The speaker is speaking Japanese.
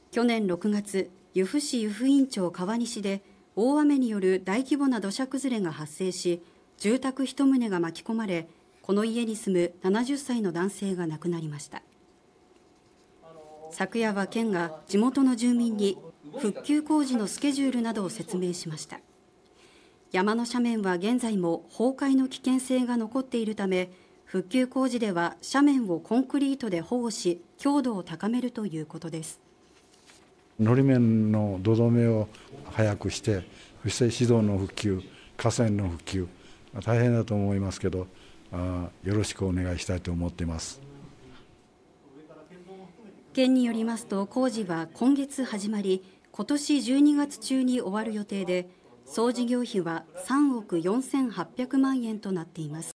去年6月、由布市湯布院町川西で大雨による大規模な土砂崩れが発生し、住宅1棟が巻き込まれ、この家に住む70歳の男性が亡くなりました。昨夜は県が地元の住民に復旧工事のスケジュールなどを説明しました。山の斜面は現在も崩壊の危険性が残っているため、復旧工事では斜面をコンクリートで保護し、強度を高めるということです。 のり面の土留めを早くして、そして市道の復旧、河川の復旧、大変だと思いますけど、よろしくお願いしたいと思っています。 県によりますと、工事は今月始まり、今年12月中に終わる予定で、総事業費は3億4800万円となっています。